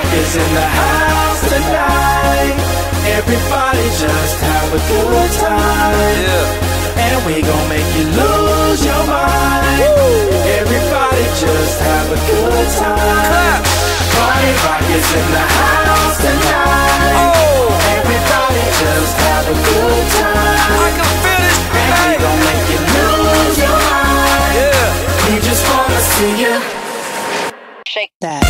is in the house tonight. Everybody just have a good time. Yeah. And we gon' make you lose your mind. Woo. Everybody just have a good time. Party rock is in the house tonight. Oh. Everybody just have a good time. I can feel it. And we gon' make you lose your mind. Yeah. We just wanna see you shake that.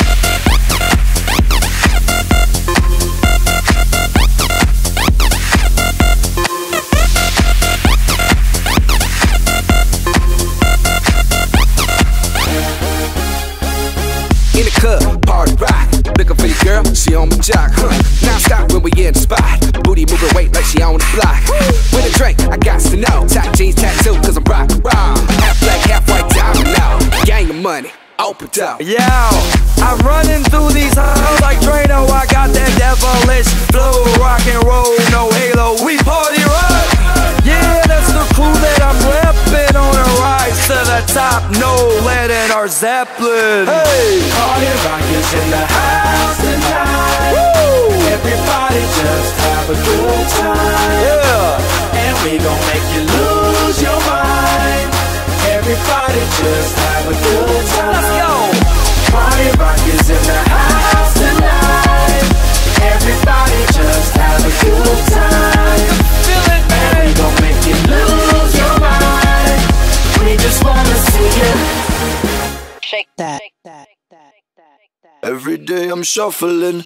In the club, party rock. Looking for your girl, she on my jock, Now stop when we in the spot. Booty moving weight like she on the block. With a drink, I got to know. Tight jeans tattoo, cause I'm rock, raw. Half black, half white, diamond now. Gang of money, open up. Yo, I'm running through these halls like Drano. I got that devilish flow. Rock and roll, no halo, we party rock. Yeah, that's the crew that I'm reppin' on a rise to the top. No lead in our Zeppelin. Hey, party rock is in the house tonight. Woo. Everybody just have a good time. Yeah. And we gon' make you lose your mind. Everybody just have a good time. Let's go. Party rock is in the house tonight. Everybody just have a good time. Feel it, man. And we gon' make you lose your mind. We just wanna see you shake that. Every day I'm shuffling.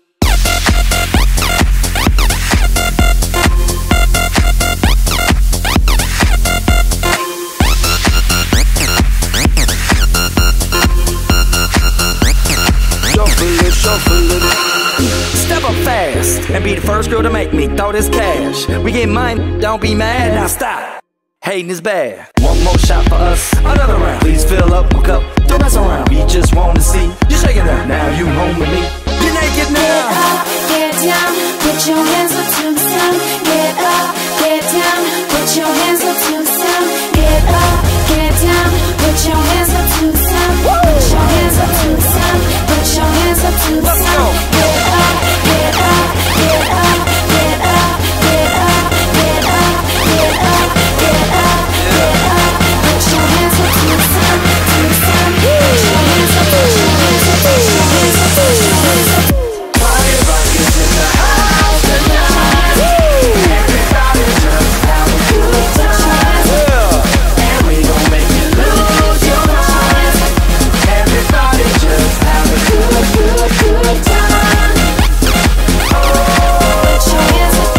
Shuffling. Step up fast and be the first girl to make me throw this cash. We get mine, don't be mad, now stop. Hating is bad. One more shot for us, another round. Please fill up my cup, don't mess around. We just wanna see you shaking up. Now you home with me. You're naked now. Get up, get down, put your hands up to the sun. Get up, get down, put your hands up to the sun. Get up, get down, put your hands up to the sun. Put your hands up to the sun. Put your hands up to the sun. Get up, get up, get up, get up, get up, get up, get up, get up, get up. Put your hands up to the sun, to the sun. Put your hands up, put your hands up, put your hands up, put your hands up. Party rock is in the house tonight. Everybody just have a good time. And we gon' make you lose your mind. Everybody just have a good time. Oh, put your hands up.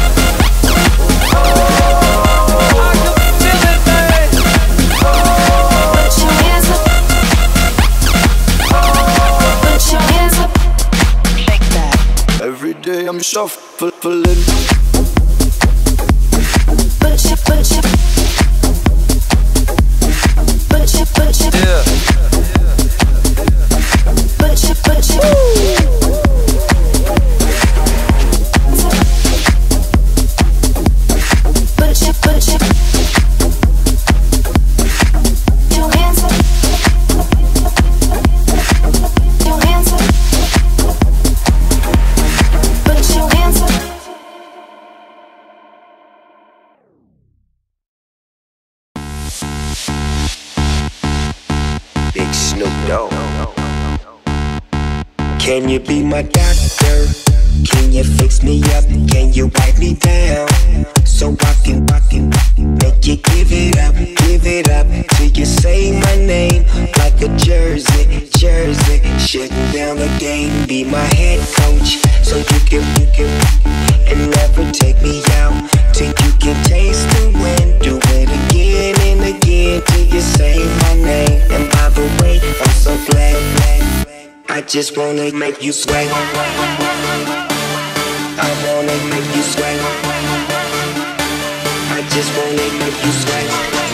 I can feel it, babe. Put your hands up. Put your hands up. Shake that. Every day I'm shuffling. Put your, put your, put your, put your, Yeah. put your, put your. Put your, put your. Your hands up. Your hands up. Put your hands up. Big Snoop Dogg. Can you be my doctor? Can you fix me up? Can you wipe me down? So I can make you give it up till you say my name like a jersey. Shutting down the game, be my head coach, so you can and never take me out till you can taste the wind. Do it again and again till you say my name. And by the way, I'm so glad. I just wanna make you sweat. I wanna make you sweat. I just wanna make you sweat.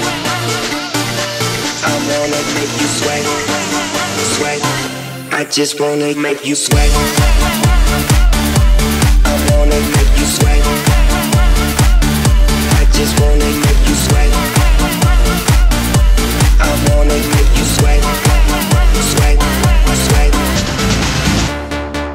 I wanna make you sweat. I just wanna make you sweat. I wanna make you sweat. I just wanna make you sweat. I wanna make you sweat.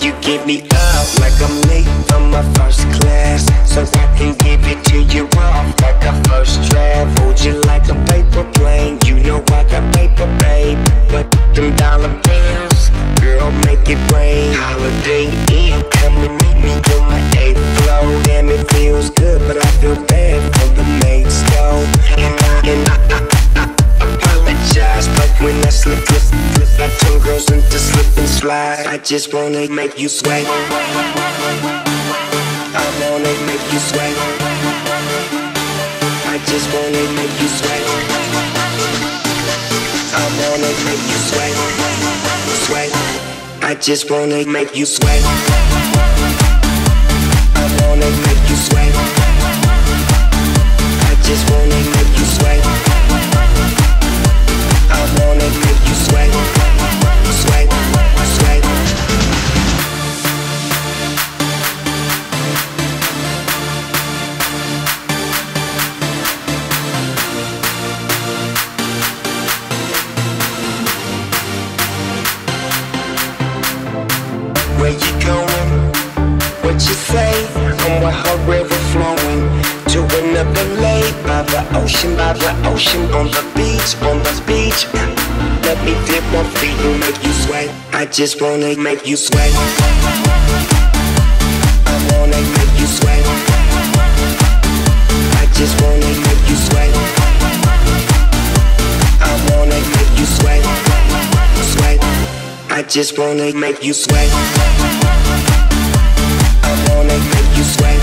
you give me up like I'm late from my first class, so I can give it to you off like a first draft. Hold you like a paper plane, you know I got paper, babe. But them dollar bills, girl, make it rain. Holiday Inn, come and meet me on my 8th floor. Damn, it feels good, but I feel bad for the maids, though. And I apologize, but when I slip, I turn girls into slip and slide. I just wanna make you sweat. I wanna make you sweat. I just wanna make you sweat. I wanna make you sweat. Sweat. I just wanna make you sweat. I wanna make you sweat. I just wanna make you sweat. I wanna make you sweat. Sweat, sweat. Where you going? What you say? I'm with her river flowing to another lake by the ocean, on the beach, on the beach. Let me dip my feet and make you sweat. I just wanna make you sweat. I wanna make you sweat. I just wanna make you sweat. I wanna make you sweat. Sweat. I just wanna make you sweat. I wanna make you sweat.